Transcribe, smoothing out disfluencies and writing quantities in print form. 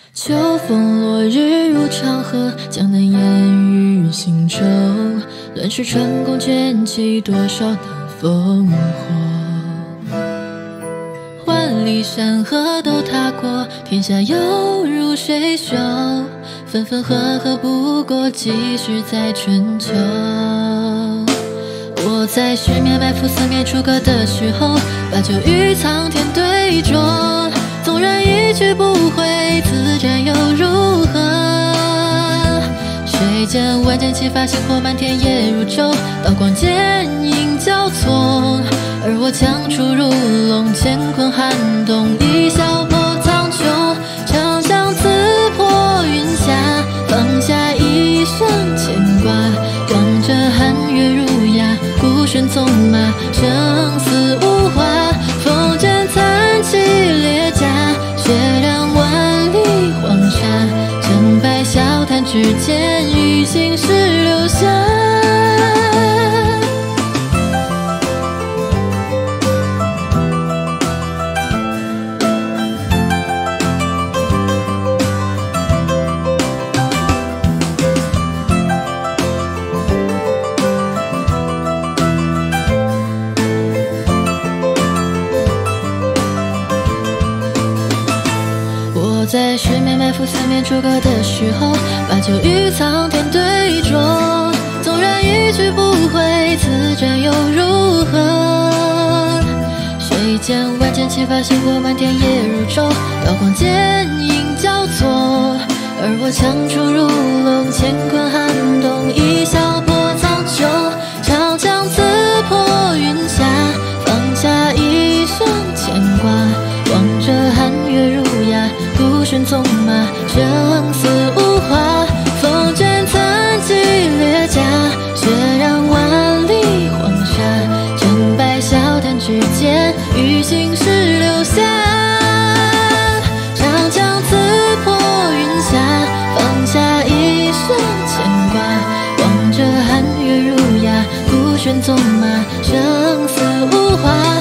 秋风落日入长河，江南烟雨行舟。乱世春宫卷起多少的烽火。万里山河都踏过，天下犹如水袖。分分合合不过几时在春秋。我在十面埋伏四面楚歌的时候，把酒与苍天对酌。纵然一去不回，此战又如何？谁见万箭齐发，星火满天夜如昼，刀光剑影交错。而我枪出如龙，乾坤撼动，一笑破苍穹。长枪刺破云霞，放下一生牵挂。望着寒月如鸦，孤身纵马，生死无话。风卷残骑列甲，血染万里黄沙。成败笑谈之间，余心事留下。我在十面埋伏四面楚歌的时候，把酒与苍天对酌。纵然一去不回，此战又如何？谁见万箭齐发，星火满天夜如昼，刀光剑影交错。而我枪出如龙，乾坤撼动，一笑破苍穹。长枪刺破云霞，放下一生牵挂。望着寒月如鸦，孤身纵马，生死无话。风卷残骑列甲，血染万里黄沙。成败笑谈之间，余心事留下。长枪刺破云霞，放下一生牵挂。望着寒月如鸦，孤身纵马，生死无话。